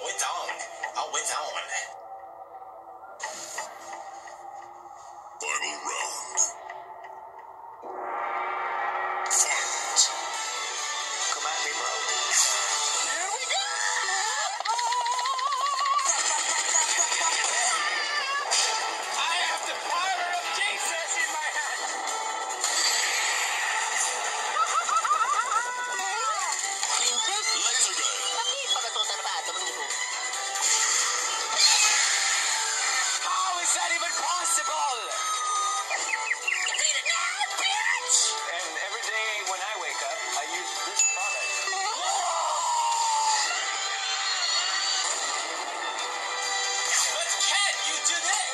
Oh, it's on. Oh, it's on. Final round. Fight. Come at me, bro. Here we go! I have the power of Jesus in my hand. Laser gun. How is that even possible? And every day when I wake up, I use this product. But can you do that?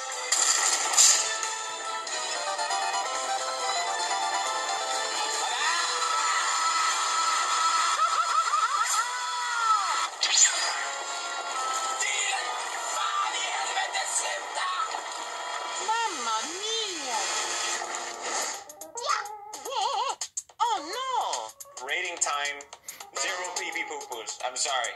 Mamma mia! Oh no! Rating time, 0 pee-pee poo-poos. I'm sorry.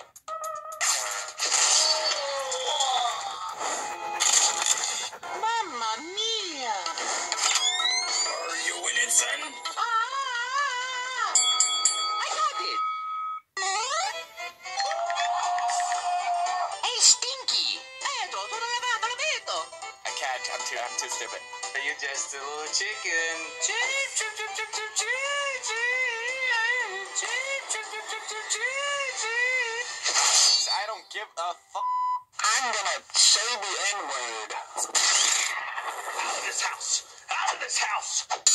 Mamma mia! Are you winning, son? Ah! I got it! Hey, Stinky! Eto, sono arrivato, lo vedo! I can't. I'm too stupid. You just a little chicken. Cheep, cheep, cheep, cheep, cheep, cheep, cheep, cheep, cheep, cheep, cheep, cheep, cheep. I don't give a fuck. I'm gonna say the N-word. Out of this house! Out of this house!